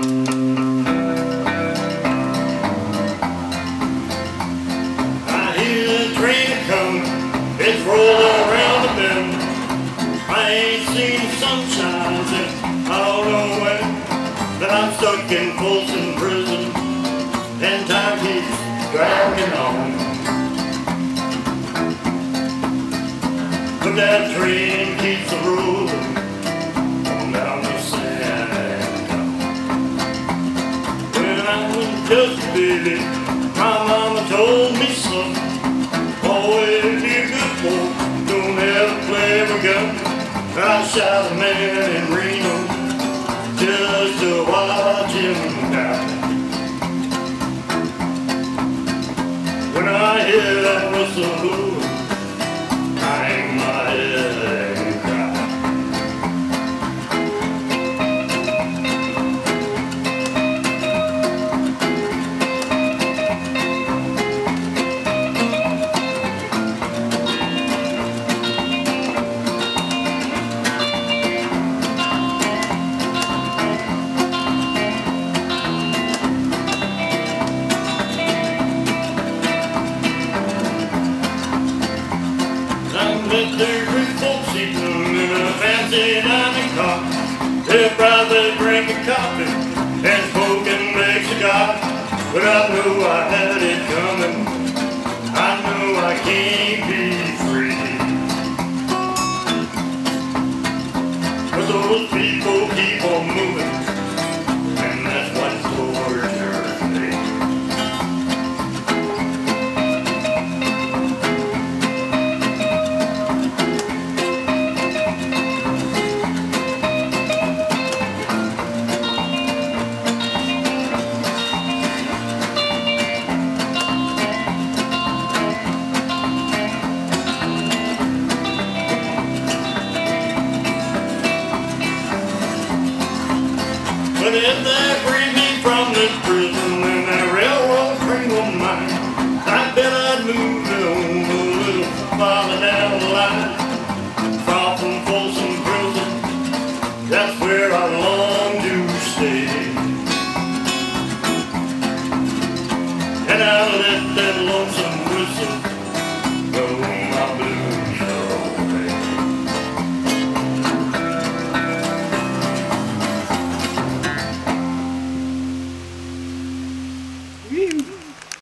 I hear the train coming, it's rolling around the bend. I ain't seen sunshine since I don't know when. But I'm stuck in Folsom Prison, and time keeps dragging on. But that train keeps a rolling on down the San Antonio. When I was just a baby, my mama told me, son, always be a good boy, don't ever play with a gun. I shot a man in Reno just to watch him die. When I hear that whistle blow, I hang my head and cry. But there's three folks sitting in a fancy dining car. They're probably drinking coffee and smoking big cigars. But I knew I had it coming, I knew I can't be free. But those people keep on moving, and that's what tortures me. But if they bring me